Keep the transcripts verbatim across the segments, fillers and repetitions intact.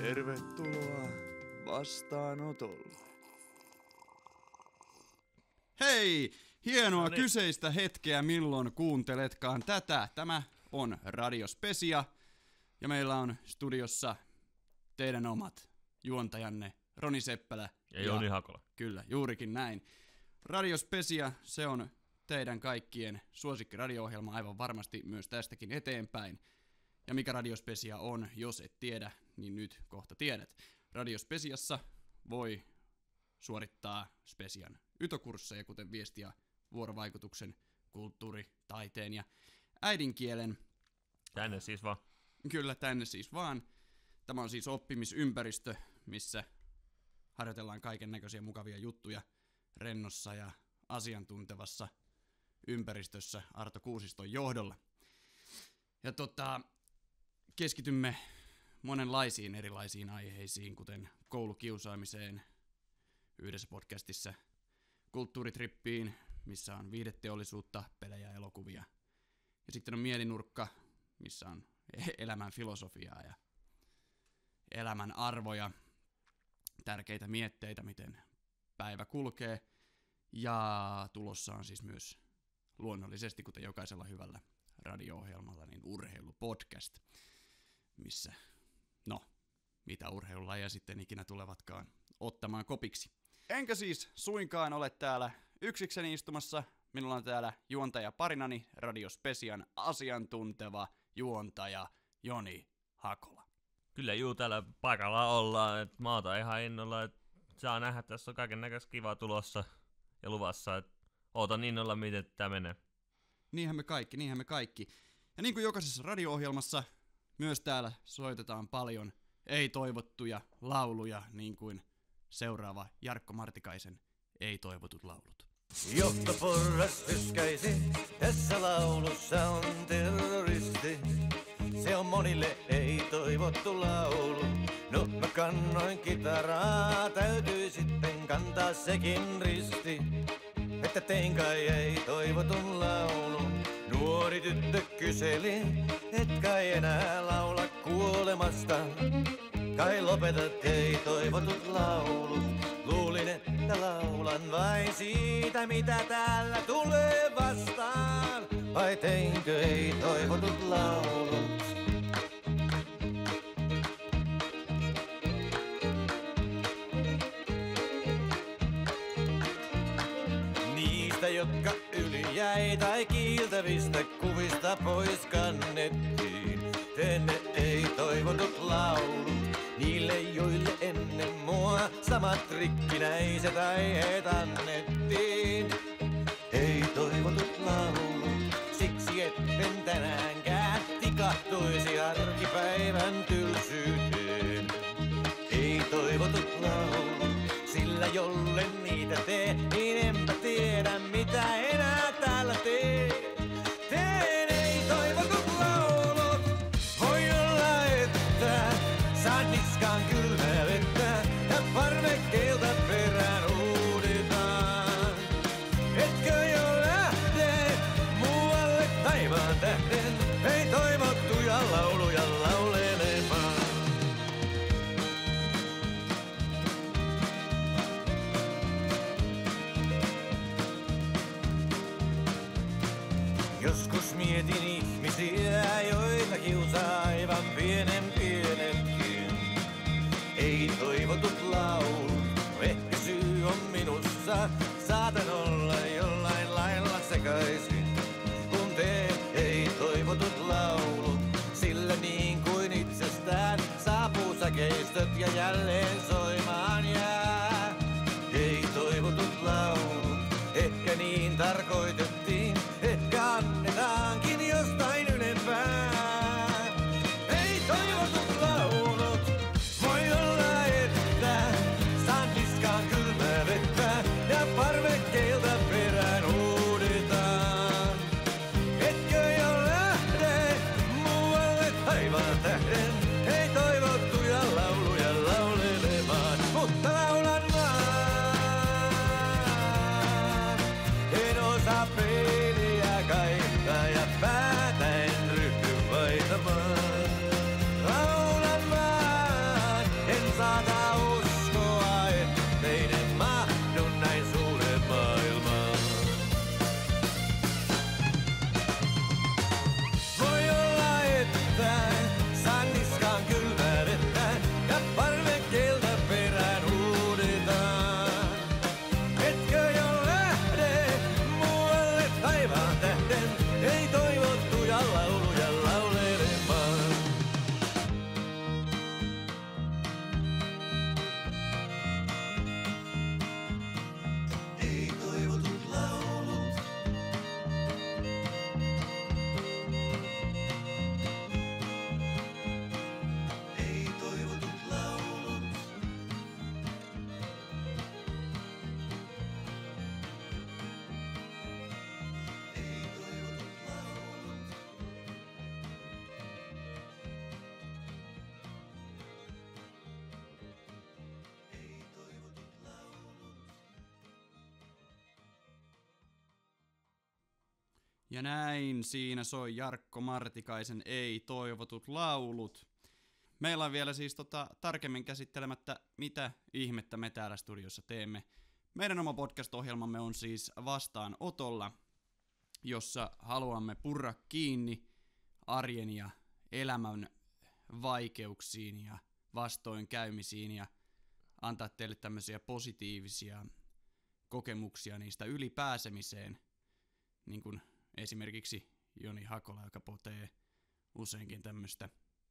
Tervetuloa vastaanotolle. Hei! Hienoa No niin. kyseistä hetkeä, milloin kuunteletkaan tätä. Tämä on Radio Specia ja meillä on studiossa teidän omat juontajanne Roni Seppälä ja Joni Hakola. Kyllä, juurikin näin. Radio Specia, se on teidän kaikkien suosikki radio-ohjelma aivan varmasti myös tästäkin eteenpäin. Ja mikä Radio Specia on, jos et tiedä, niin nyt kohta tiedät. Radio Speciassa voi suorittaa Specian ytokursseja, kuten viesti- ja vuorovaikutuksen, kulttuuri, taiteen ja äidinkielen. Tänne siis vaan. Kyllä, tänne siis vaan. Tämä on siis oppimisympäristö, missä harjoitellaan kaiken näköisiä mukavia juttuja rennossa ja asiantuntevassa ympäristössä Arto Kuusiston johdolla. Ja tota, keskitymme monenlaisiin erilaisiin aiheisiin, kuten koulukiusaamiseen, yhdessä podcastissa kulttuuritrippiin, missä on viihdeteollisuutta, pelejä ja elokuvia. Ja sitten on mielinurkka, missä on elämän filosofiaa ja elämän arvoja, tärkeitä mietteitä, miten päivä kulkee. Ja tulossa on siis myös luonnollisesti, kuten jokaisella hyvällä radio-ohjelmalla, niin urheilupodcast, missä, no, mitä urheilulajia sitten ikinä tulevatkaan ottamaan kopiksi. Enkä siis suinkaan ole täällä yksikseni istumassa. Minulla on täällä juontaja parinani, Radio Specian asiantunteva juontaja Joni Hakola. Kyllä juu, täällä paikalla ollaan, että mä otan ihan innolla, että saa nähdä, että tässä on kaiken näköistä kivaa tulossa ja luvassa, että ootan innolla, miten tämä menee. Niinhän me kaikki, niinhän me kaikki. Ja niin kuin jokaisessa radio-ohjelmassa, myös täällä soitetaan paljon ei-toivottuja lauluja, niin kuin seuraava Jarkko Martikaisen ei-toivotut laulut. Johtoporras tyskäisi, tässä laulussa on terroristi. Se on monille ei-toivottu laulu. No mä kannoin kitaraa, täytyy sitten kantaa sekin risti. Että tein kai ei-toivotun laulun. Nuori tyttö kyseli, et kai enää laula kuolemasta. Kai lopetat ei-toivotut laulut. Luulin, että laulan vain siitä, mitä täällä tulee vastaan. Vai teinkö ei-toivotut laulut? Niistä, jotka yli jäi tai kiiltävistä kuvista pois kannettiin. Teenne ei-toivotut laulut. Niille, joille ennen mua samat rikkinäiset aiheet annettiin. Ei toivotut laulut, siksi etten tänäänkään tikahtuisi arkipäivän tylsyyteen. Ei toivotut laulut, sillä jolle niitä tee, niin enpä tiedä mitä enää täällä teen. Teen ei toivotut laulut, voi olla että saan niskaan kylmää vettä ja parvekkeelta perään huudetaan. Etkö jo lähde muualle taivaan tähden, ei toivottuja lauluja laulelemaan. Joskus mietin ihmisiä, joita kiusaa aivan pienen pienetkin. Ei toivotut laulut, ehkä syy on minussa. Saatan olla jollain lailla sekaisin, kun teen ei toivotut laulut. Sillä niin kuin itsestään saapuu säkeistöt ja jälleen soimaan jää. Ei toivotut laulut, ehkä niin tarkoitettiin, ehkä annetaankin jostain ylempää. Ei toivotut laulut, voi olla että saan niskaan kylmää vettä ja parvekkeelta perään huudetaan. Etkö jo lähde muualle taivaan tähden, ei toivottuja lauluja laulelemaan. lauluja laulelemaan. Ei toivotut laulut. Ei toivotut laulut. Ei toivotut laulut. Ei toivotut laulut. Ja näin siinä soi Jarkko Martikaisen Ei toivotut laulut. Meillä on vielä siis tota, tarkemmin käsittelemättä, mitä ihmettä me täällä studiossa teemme. Meidän oma podcast-ohjelmamme on siis Vastaanotolla, jossa haluamme purra kiinni arjen ja elämän vaikeuksiin ja vastoinkäymisiin ja antaa teille tämmöisiä positiivisia kokemuksia niistä ylipääsemiseen, niin kuin esimerkiksi Joni Hakola, joka potee useinkin tämmöistä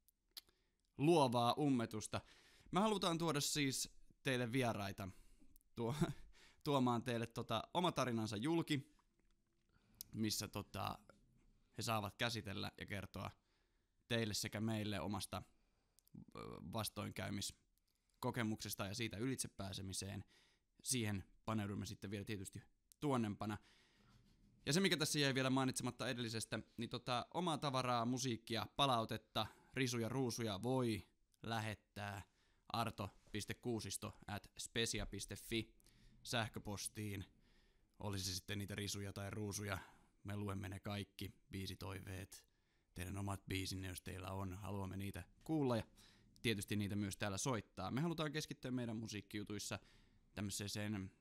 luovaa ummetusta. Me halutaan tuoda siis teille vieraita tuo, tuomaan teille tota, oma tarinansa julki, missä tota, he saavat käsitellä ja kertoa teille sekä meille omasta ö, vastoinkäymiskokemuksesta ja siitä ylitsepääsemiseen. Siihen paneudumme sitten vielä tietysti tuonnempana. Ja se, mikä tässä jäi vielä mainitsematta edellisestä, niin tota, omaa tavaraa, musiikkia, palautetta, risuja, ruusuja voi lähettää arto piste kuusisto at spesia piste fi sähköpostiin. Olisi se sitten niitä risuja tai ruusuja. Me luemme ne kaikki, biisitoiveet, teidän omat biisinne, jos teillä on. Haluamme niitä kuulla ja tietysti niitä myös täällä soittaa. Me halutaan keskittyä meidän musiikkijutuissa tämmöiseen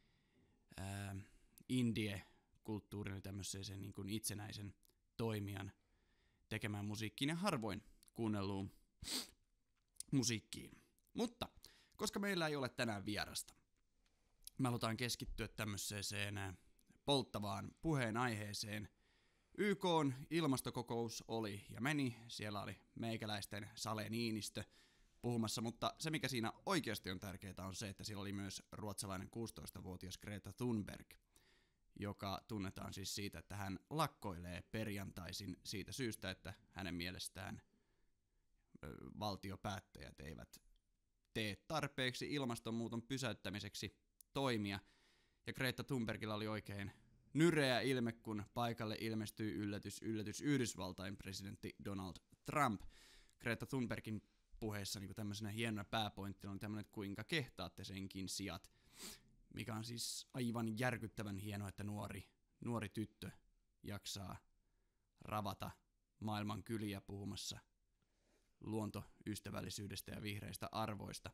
ää, indie-kulttuuriin, tämmöiseen niin kuin itsenäisen toimijan tekemään musiikkiin ja harvoin kuunnelluun musiikkiin. Mutta koska meillä ei ole tänään vierasta, me halutaan keskittyä tämmöiseen polttavaan puheenaiheeseen. Y K:n ilmastokokous oli ja meni, siellä oli meikäläisten Sale Niinistö puhumassa, mutta se mikä siinä oikeasti on tärkeää on se, että siellä oli myös ruotsalainen kuusitoistavuotias Greta Thunberg, joka tunnetaan siis siitä, että hän lakkoilee perjantaisin siitä syystä, että hänen mielestään ö, valtiopäättäjät eivät tee tarpeeksi ilmastonmuuton pysäyttämiseksi toimia. Ja Greta Thunbergilla oli oikein nyreä ilme, kun paikalle ilmestyi yllätys, yllätys Yhdysvaltain presidentti Donald Trump. Greta Thunbergin puheessa niin tämmöisenä hienona pääpointtina on tämmöinen, että kuinka kehtaatte senkin sijat. Mikä on siis aivan järkyttävän hienoa, että nuori, nuori tyttö jaksaa ravata maailman kyliä puhumassa luontoystävällisyydestä ja vihreistä arvoista.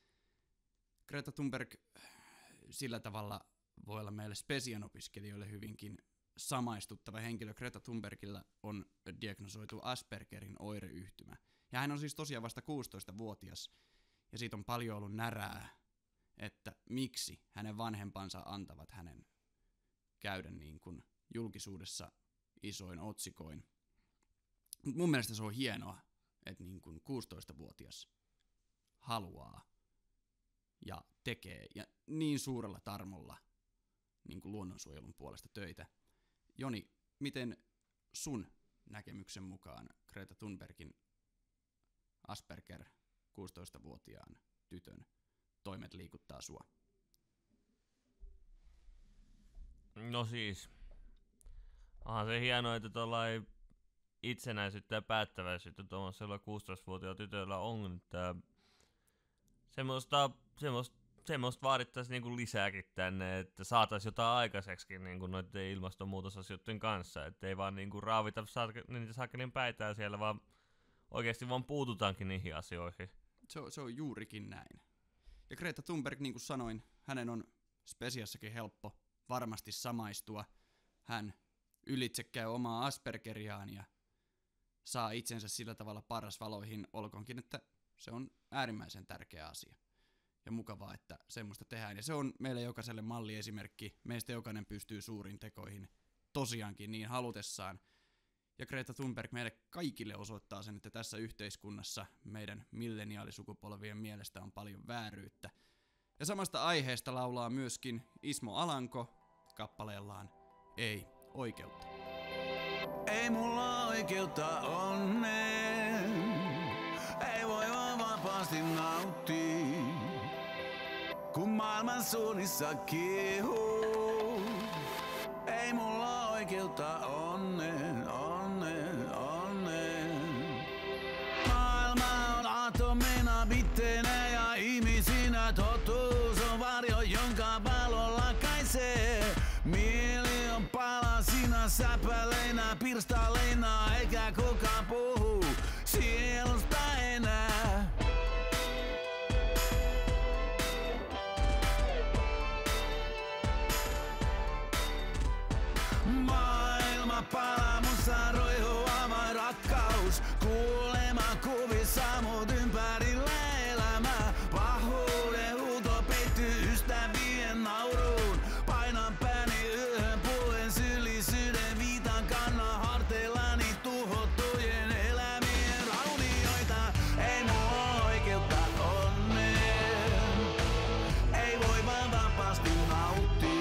Greta Thunberg sillä tavalla voi olla meille Spesian opiskelijoille hyvinkin samaistuttava henkilö. Greta Thunbergillä on diagnosoitu Aspergerin oireyhtymä. Ja hän on siis tosiaan vasta kuusitoistavuotias, ja siitä on paljon ollut närää, että miksi hänen vanhempansa antavat hänen käydä niin kuin julkisuudessa isoin otsikoin. Mut mun mielestä se on hienoa, että niin kuin kuusitoistavuotias haluaa ja tekee ja niin suurella tarmolla niin kuin luonnonsuojelun puolesta töitä. Joni, miten sun näkemyksen mukaan Greta Thunbergin Asperger kuusitoistavuotiaan tytön toimet liikuttaa sua? No siis, onhan se hienoa, että tuollain itsenäisyyttä ja päättäväisyyttä tuollaisella kuusitoistavuotiaalla tytöllä on, että semmoista, semmoista, semmoista vaadittaisiin niinku lisääkin tänne, että saataisiin jotain aikaiseksi niinku noiden ilmastonmuutosasioiden kanssa, ettei vaan niinku raavita niitä sakelin päitään siellä, vaan oikeasti vaan puututaankin niihin asioihin. Se on, se on juurikin näin. Ja Greta Thunberg, niin kuin sanoin, hänen on Spesiassakin helppo varmasti samaistua. Hän ylitse käy omaa Aspergeriaan ja saa itsensä sillä tavalla parasvaloihin, olkoonkin, että se on äärimmäisen tärkeä asia. Ja mukavaa, että semmoista tehdään. Ja se on meille jokaiselle malliesimerkki. Meistä jokainen pystyy suuriin tekoihin tosiaankin niin halutessaan. Ja Greta Thunberg meille kaikille osoittaa sen, että tässä yhteiskunnassa meidän milleniaalisukupolvien mielestä on paljon vääryyttä. Ja samasta aiheesta laulaa myöskin Ismo Alanko kappaleellaan Ei oikeutta. Ei mulla oikeutta onneen, ei voi vaan vapaasti nauttia, kun maailman suunnissa kiehuu. Ei mulla oikeutta onneen, onneen, onneen. Maailma on atomina, bitteinä ja ihmisinä. Totuus on varjo, jonka valo lakaisee. Mieli on palasina, säpäleinä, pirstaleina, eikä kukaan puhu sielusta enää. Maailma palaa, musta roihuu avain rakkaus. Kuulema kuvissa mut ympärillä elämää. Pahuuden huuto peittyy ystävien nauruun. Painan pääni yhden puolen syyllisyyden viitan kannan harteillani tuhottujen elämien raunioita. Ei mulla oikeutta onneen, ei voi vaan vapaasti nauttia,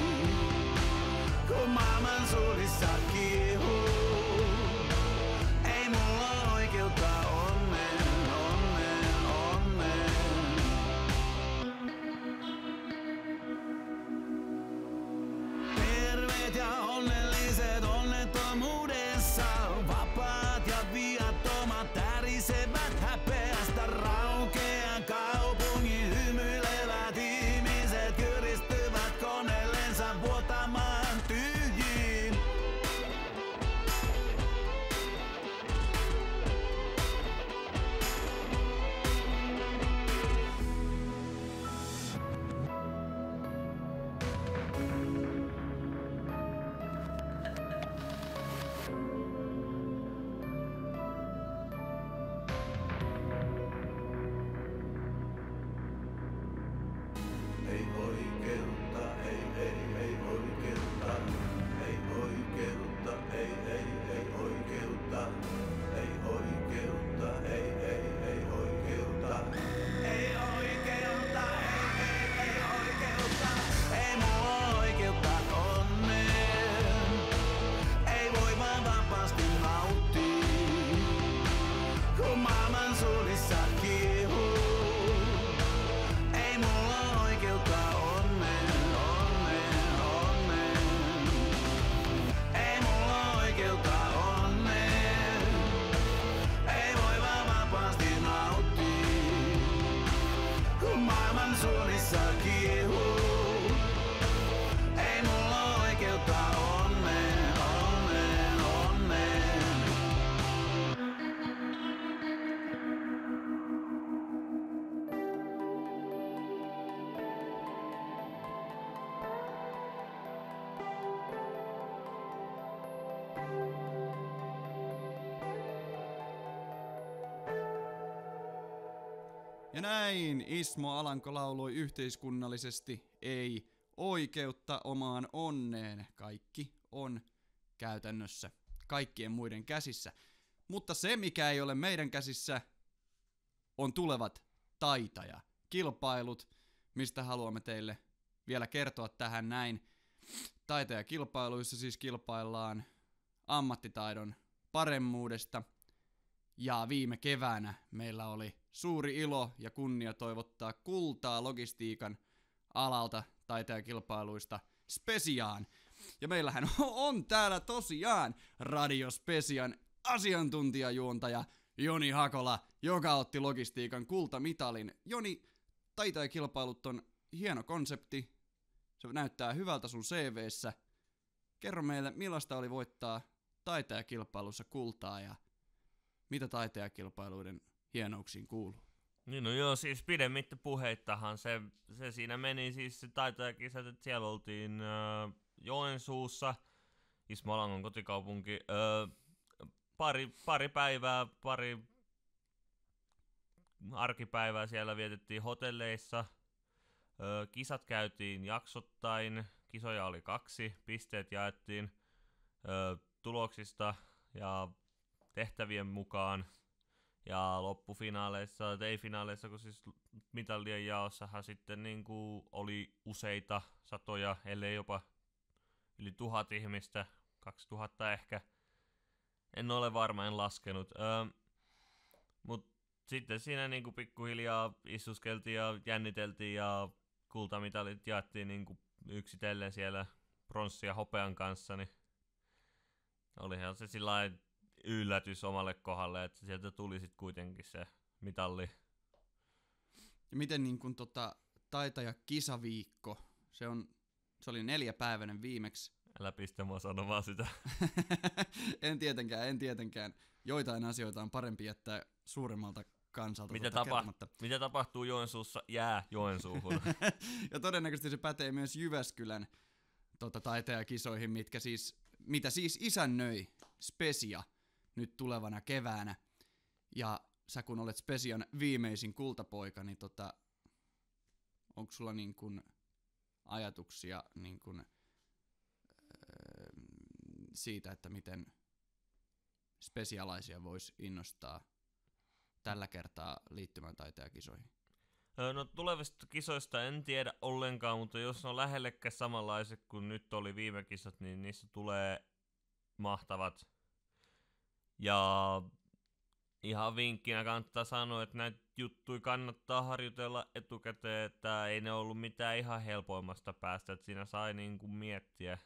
kun maailman suunnissa kiehuu. Ei mulla oikeutta onneen, onneen, onneen. Terveet ja onnelliset onnettomuudessa, vapaat ja viattomat tärisevät häpeästä. Raukean kaupungin hymyilevät ihmiset kyristyvät koneellensa vuotamaan tyhjiin. Ei oikeutta, ei, ei, ei oikeutta, ei oikeutta, ei, ei, ei oikeutta, ei oikeutta, ei, ei, ei oikeutta. Ei oikeutta, ei, ei, ei oikeutta. Ei mulla oikeutta onneen, ei voi vaan vapaasti nauttia, kun maailman suunnissa kiehuu. Ei mulla oikeutta onneen, onneen, onneen. Ei mulla oikeutta onneen, ei voi vaan vapaasti nauttia, kun maailman suunnissa kiehuu. Ei mulla oikeutta onneen, onneen, onneen. Ja näin Ismo Alanko lauloi yhteiskunnallisesti Ei oikeutta omaan onneen. Kaikki on käytännössä kaikkien muiden käsissä. Mutta se, mikä ei ole meidän käsissä, on tulevat taitajakilpailut, mistä haluamme teille vielä kertoa tähän näin. Taitajakilpailuissa siis kilpaillaan ammattitaidon paremmuudesta. Ja viime keväänä meillä oli suuri ilo ja kunnia toivottaa kultaa logistiikan alalta taitajakilpailuista Spesiaan. Ja meillähän on täällä tosiaan Radio Spesian asiantuntijajuontaja Joni Hakola, joka otti logistiikan kultamitalin. Joni, taitajakilpailut on hieno konsepti. Se näyttää hyvältä sun C V:ssä. Kerro meille, millaista oli voittaa taitajakilpailussa kultaa ja mitä taitajakilpailuiden hienouksiin kuuluu? Niin no joo, siis pidemmittä puheittahan se, se siinä meni siis se taitajakisat, että siellä oltiin äh, Joensuussa, Ismo Alangon kotikaupunki, äh, pari, pari päivää, pari arkipäivää siellä vietettiin hotelleissa, äh, kisat käytiin jaksottain, kisoja oli kaksi, pisteet jaettiin äh, tuloksista ja tehtävien mukaan. Ja loppufinaaleissa, ei finaaleissa, kun siis mitallien jaossahan sitten niin kuin oli useita satoja, ellei jopa yli tuhat ihmistä, kaksituhatta ehkä. En ole varma, en laskenut. Öö, Mutta sitten siinä niin kuin pikkuhiljaa istuskeltiin ja jänniteltiin ja kultamitalit jaettiin niin kuin yksitellen siellä pronssi ja hopean kanssa. Niin olihan se sillain yllätys omalle kohdalle, että sieltä tuli sitten kuitenkin se mitalli. Ja miten niin kun tota taitaja kisaviikko, se on se oli neljäpäiväinen viimeksi. Älä pistä mua sanomaan sitä. en tietenkään, en tietenkään. Joitain asioita on parempi jättää suuremmalta kansalta. Mitä, tota tapa- mitä tapahtuu Joensuussa, jää Joensuuhun. Ja todennäköisesti se pätee myös Jyväskylän tota, taitajakisoihin, mitkä siis, mitä siis isännöi Spesia nyt tulevana keväänä. Ja sä kun olet Spesian viimeisin kultapoika, niin tota, onko sulla niin kun ajatuksia niin kun, öö, siitä, että miten spesialaisia voisi innostaa tällä kertaa liittymään taitajakisoihin? No tulevista kisoista en tiedä ollenkaan, mutta jos on lähellekään samanlaiset kuin nyt oli viime kisat, niin niissä tulee mahtavat. Ja ihan vinkkinä kannattaa sanoa, että näitä juttuja kannattaa harjoitella etukäteen, että ei ne ollut mitään ihan helpoimmasta päästä, että siinä sai niinku miettiä.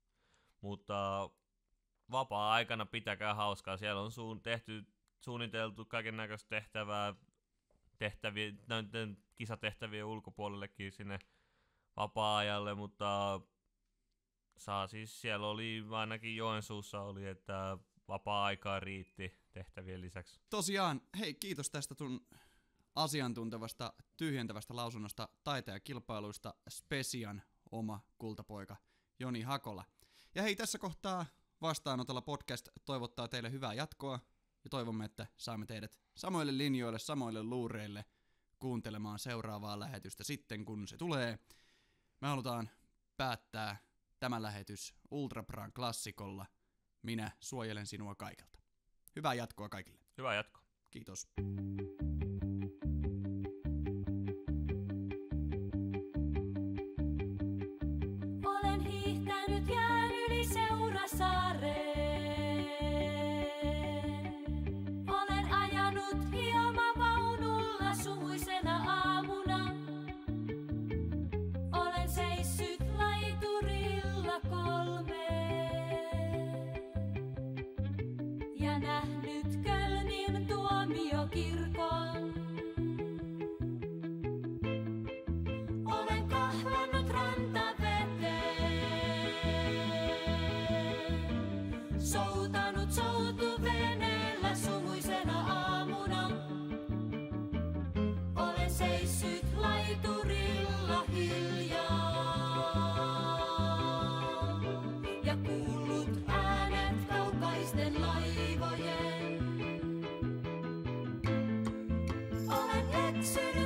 Mutta vapaa-aikana pitäkää hauskaa, siellä on suun tehty, suunniteltu kaiken näköistä tehtävää, tehtäviä, näiden kisatehtävien ulkopuolellekin sinne vapaa-ajalle, mutta saa siis, siellä oli ainakin Joensuussa oli, että vapaa-aikaa riitti tehtävien lisäksi. Tosiaan, hei, kiitos tästä tun asiantuntevasta, tyhjentävästä lausunnosta taitajakilpailuista Spesian oma kultapoika Joni Hakola. Ja hei, tässä kohtaa Vastaanotolla podcast toivottaa teille hyvää jatkoa ja toivomme, että saamme teidät samoille linjoille, samoille luureille kuuntelemaan seuraavaa lähetystä sitten, kun se tulee. Me halutaan päättää tämä lähetys Ultrabran klassikolla. Minä suojelen sinua kaikelta. Hyvää jatkoa kaikille. Hyvää jatkoa. Kiitos. Olen hiihtänyt jään yli Seurasaareen. Olen ajanut hiomavaunulla sumuisena aamuna. Olen seissyt laiturilla kolme ja nähnyt Kölnin tuomiokirkon. Olen kahlannut rantaveteen, soutanut soutuveneellä sumuisena aamuna. Olen seissyt laiturilla hiljaa ja kuullut äänet kaukaisten laivojen. Olen eksynyt